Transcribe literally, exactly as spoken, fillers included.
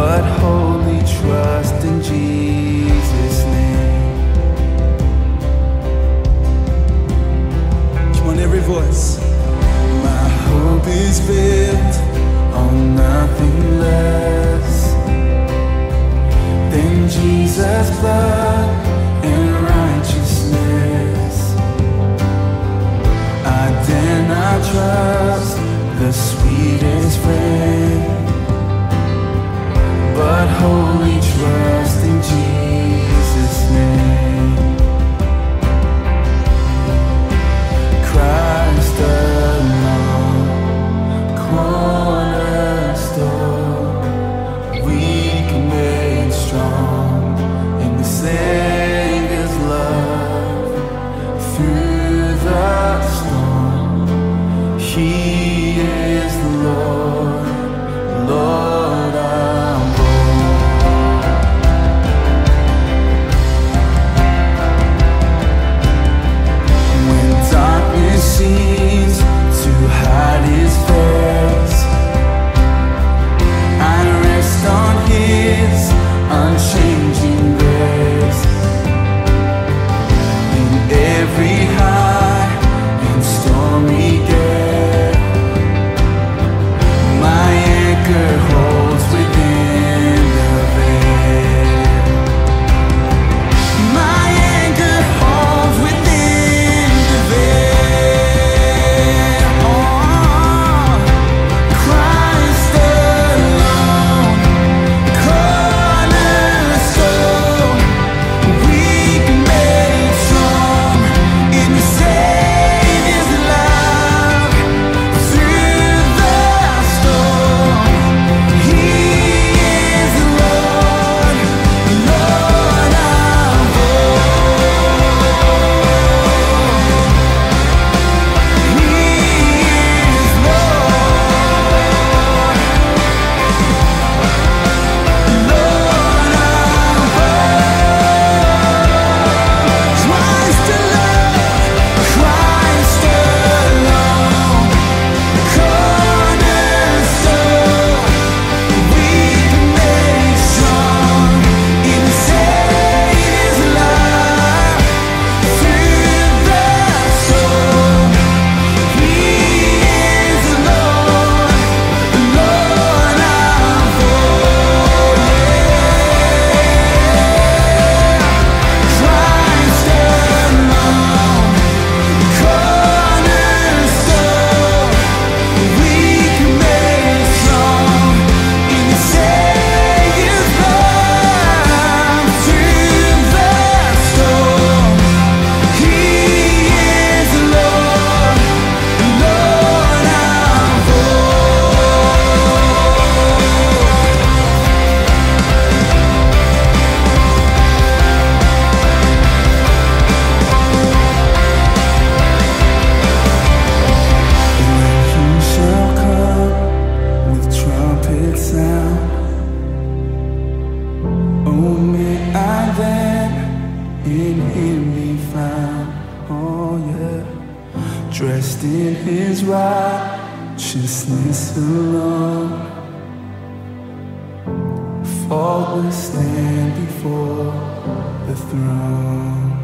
but wholly trust in Jesus' name. Come on, every voice. My hope is built on nothing less than Jesus' blood and righteousness. I dare not trust the sweetest friend, but wholly trust in Jesus' name. Christ alone, cornerstone, weak made strong in the Savior's love. Through the storm, He is the Lord, Lord I'm born. When darkness seems to hide His face, I rest on His unchanging grace. In every high and stormy gale, my anchor holds within the veil. My anchor holds within the veil. Oh, Christ alone, cornerstone, weak made strong in the Savior's love. Through the storm, He is the Lord, Lord of all. He is Lord, Lord of all. Christ alone, Christ alone, cornerstone, weak made strong in the Savior's love. Through the storm, He is the Lord, Lord of all. Christ alone, cornerstone, weak made strong in the Savior's love. Through the storm, He is the Lord, Lord of When He shall come with trumpet sound, oh, may I then in Him be found. Oh yeah, dressed in His righteousness alone, faultless stand before the throne.